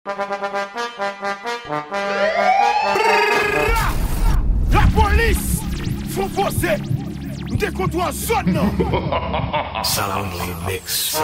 La police faut bosser. Nous te contre en zone non. Sound Mix.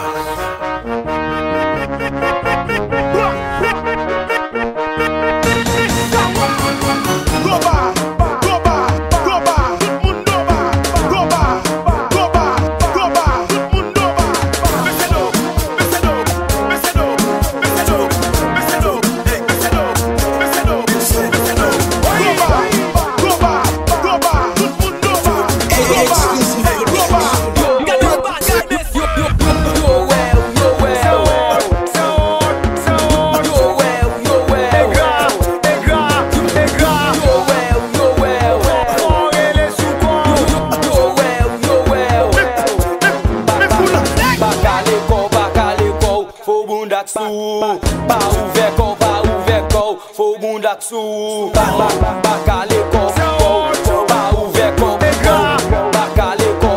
Ba ouve kou, fo bunda ksou. Bakale kou, ba ouve kou, bakale kou.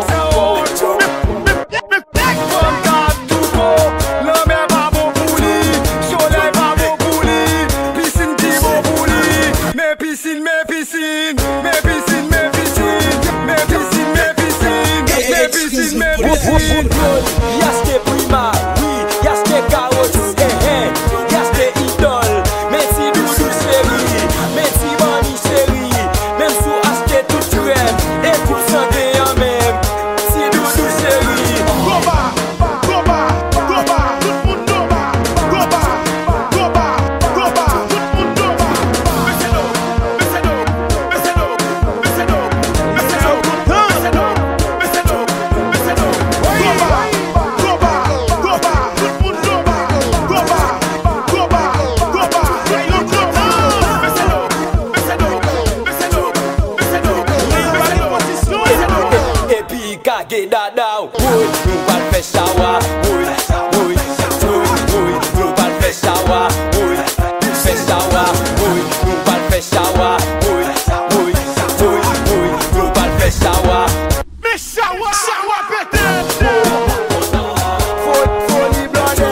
Mek fom kat tou kou, lame pa bon pou li, soleil pa bon pou li, piscine ki bon pou li. Me piscine, me piscine, me piscine, me piscine, me piscine, me piscine, me piscine, me piscine. Yaske prima, oui, yaske karot. Kage dada, woy, nou pal fè shawa, woy, woy, woy, woy, nou pal fè shawa, woy, fè shawa, woy, nou pal fè shawa, woy, woy, woy, woy, nou pal fè shawa. Me shawa, shawa pete. Foli blonde,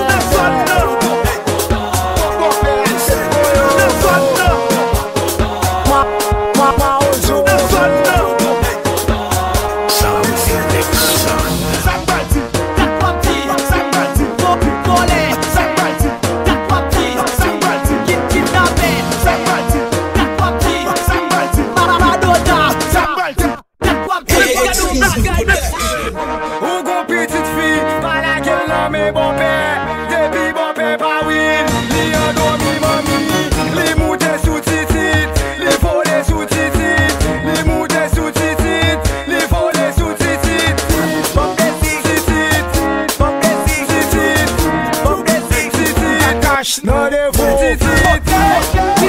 Ou gon petite fille, pas laquelle l'homme est bon père. Depuis bon père pas win, li en dormi mami. Li moute sous titit, li volé sous titit. Li moute sous titit, li volé sous titit. Bon titit, bon titit, bon titit. Cache dans les titit.